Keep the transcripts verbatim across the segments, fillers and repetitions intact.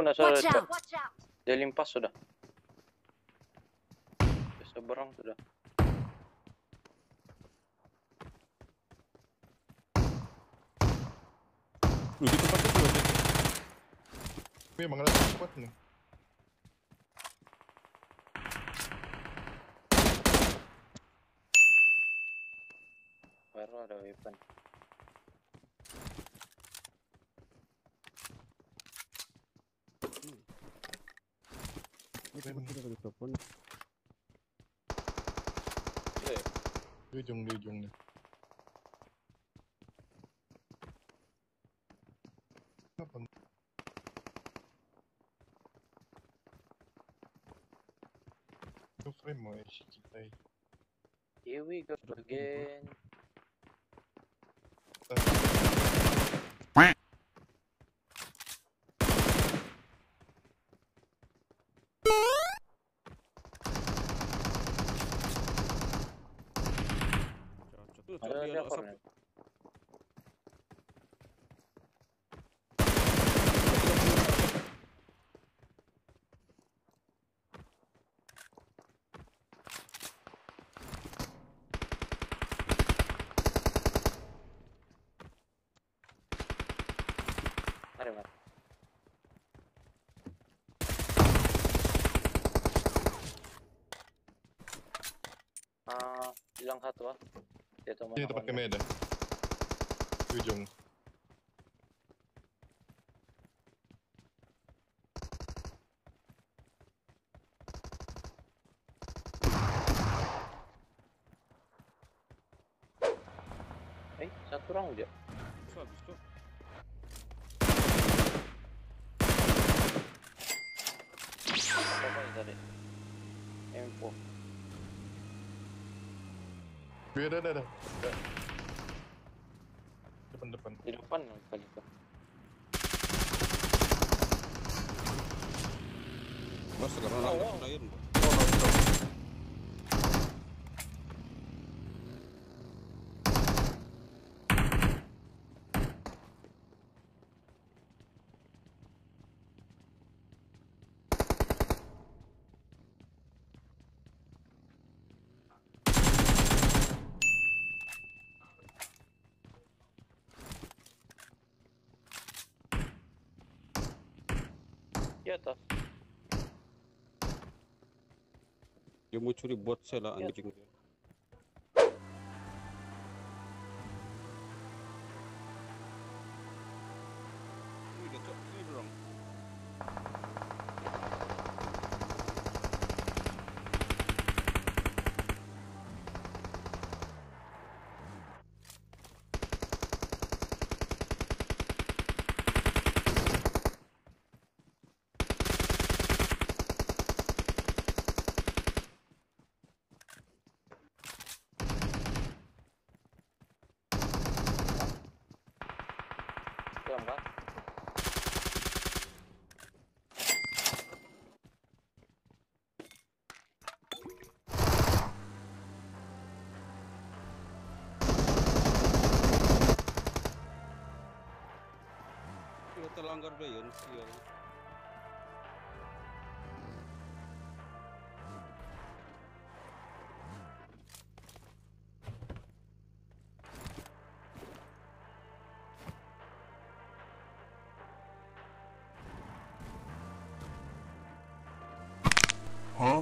Sana, sana. Watch out! Watch out! Dia limpas sudah. Dia seberang sudah. Lu di tempat itu aja. Memang ada squad nih. Baru ada weapon. Ini tempat kita ada telepon. Di ujung, di ujung nih. Apa? Itu frame mau isi kita. Here we go again. Ada ada korner. Mari, mari. Ah, hilang satu ah. Dia tuh Ini tempat kami ada. Di ujung. Eh, satu orang aja. Bisa habis tuh. Apa ini tadi? Info. Biar ada, ada. Depan, depan. Di depan kali itu. Bos sekarang orang lain. Di atas. Dia mau curi bot saya lah anjing. Ini dia cok, sini dorong. Belum kan? Kita terlanggar deh ya, sial. Huh?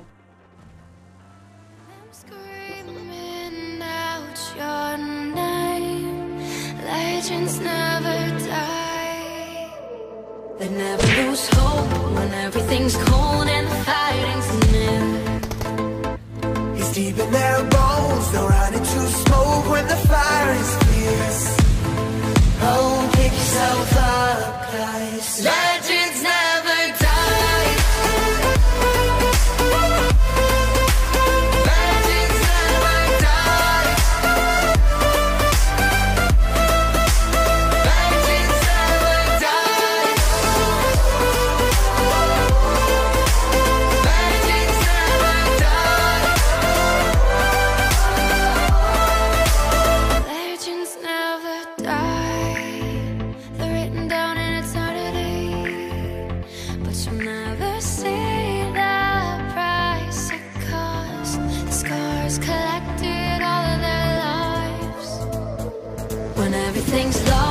I'm screaming out your name. Legends never die. They never lose hope when everything's cold and the fighting's near. It's deep in their bones, they'll run into smoke when the fire is fierce. Oh, pick yourself up, guys. Legends never die. Legends never die. Legends never die. Legends never die. everything's lost.